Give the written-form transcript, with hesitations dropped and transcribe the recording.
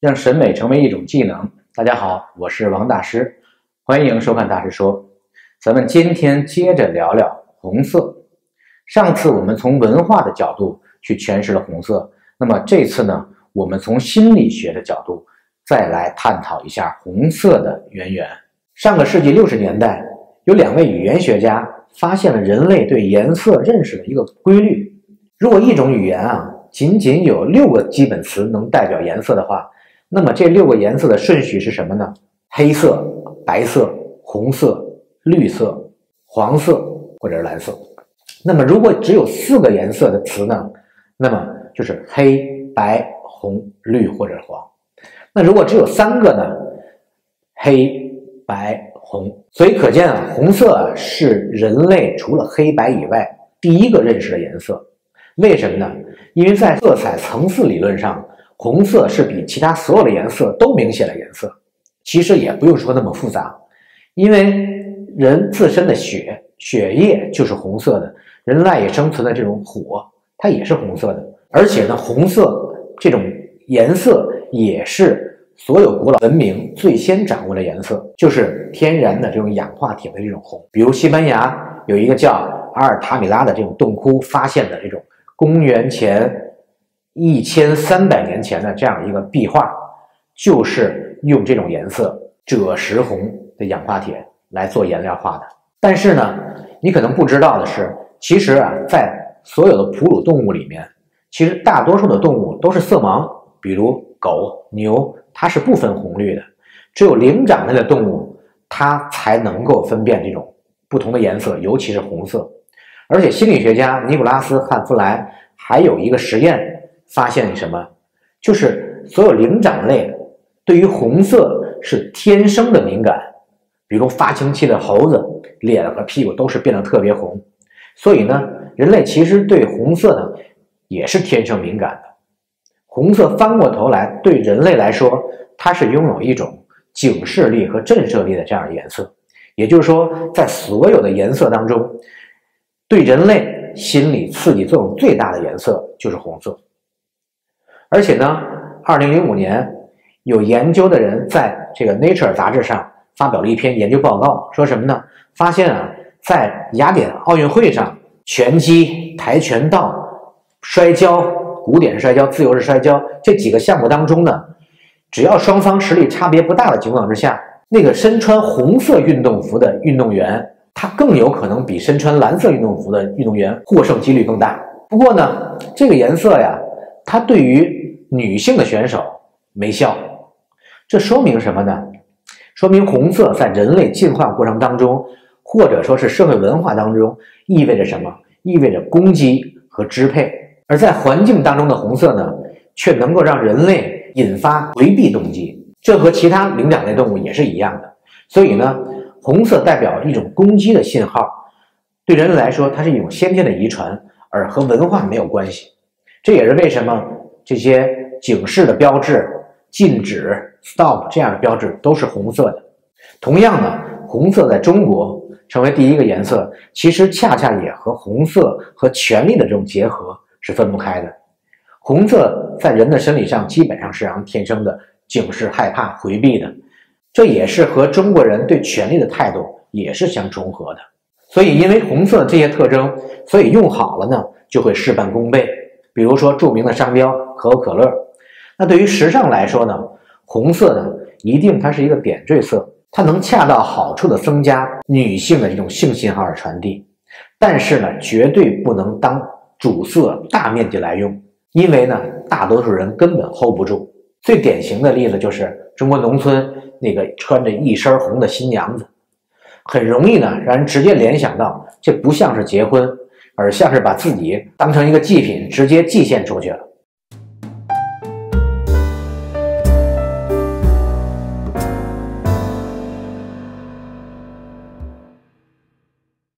让审美成为一种技能。大家好，我是王大师，欢迎收看大师说。咱们今天接着聊聊红色。上次我们从文化的角度去诠释了红色，那么这次呢，我们从心理学的角度再来探讨一下红色的渊源。上个世纪60年代，有2位语言学家发现了人类对颜色认识的一个规律。如果一种语言仅仅有6个基本词能代表颜色的话，那么这6个颜色的顺序是什么呢？黑色、白色、红色、绿色、黄色或者是蓝色。那么如果只有4个颜色的词呢，那么就是黑、白、红、绿或者黄。那如果只有3个呢？黑、白、红。所以可见红色是人类除了黑白以外第一个认识的颜色。为什么呢？因为在色彩层次理论上，红色是比其他所有的颜色都明显的颜色。其实也不用说那么复杂，因为人自身的血液就是红色的，人赖以生存的这种火它也是红色的。而且呢，红色这种颜色也是所有古老文明最先掌握的颜色，就是天然的这种氧化铁的这种红。比如西班牙有一个叫阿尔塔米拉的这种洞窟发现的这种公元前1300年前的这样一个壁画，就是用这种颜色赭石红的氧化铁来做颜料画的。但是呢，你可能不知道的是，其实在所有的哺乳动物里面，其实大多数的动物都是色盲，比如狗、牛，它是不分红绿的。只有灵长类的动物，它才能够分辨这种不同的颜色，尤其是红色。而且心理学家尼古拉斯·汉弗莱还有一个实验发现什么？就是所有灵长类对于红色是天生的敏感，比如发情期的猴子，脸和屁股都是变得特别红。所以呢，人类其实对红色呢也是天生敏感的。红色翻过头来对人类来说，它是拥有一种警示力和震慑力的这样的颜色。也就是说，在所有的颜色当中，对人类心理刺激作用最大的颜色就是红色。而且呢，2005年有研究的人在这个 Nature 杂志上发表了一篇研究报告，说什么呢？发现在雅典奥运会上，拳击、跆拳道、摔跤、古典摔跤、自由式摔跤这几个项目当中呢，只要双方实力差别不大的情况之下，那个身穿红色运动服的运动员，他更有可能比身穿蓝色运动服的运动员获胜几率更大。不过呢，这个颜色它对于女性的选手没效。这说明什么呢？说明红色在人类进化过程当中，或者说是社会文化当中，意味着什么？意味着攻击和支配。而在环境当中的红色呢，却能够让人类引发回避动机。这和其他灵长类动物也是一样的。所以呢，红色代表一种攻击的信号，对人类来说，它是一种先天的遗传，而和文化没有关系。这也是为什么这些警示的标志、禁止、stop 这样的标志都是红色的。同样呢，红色在中国成为第一个颜色，其实恰恰也和红色和权力的这种结合是分不开的。红色在人的生理上基本上是让人天生的警示、害怕、回避的，这也是和中国人对权力的态度也是相重合的。所以因为红色这些特征，所以用好了呢就会事半功倍。比如说著名的商标可口可乐，那对于时尚来说呢，红色呢一定它是一个点缀色，它能恰到好处的增加女性的这种性信号的传递。但是呢，绝对不能当主色大面积来用，因为呢大多数人根本 hold 不住。最典型的例子就是中国农村那个穿着一身红的新娘子，很容易呢让人直接联想到这不像是结婚，而像是把自己当成一个祭品直接祭献出去了。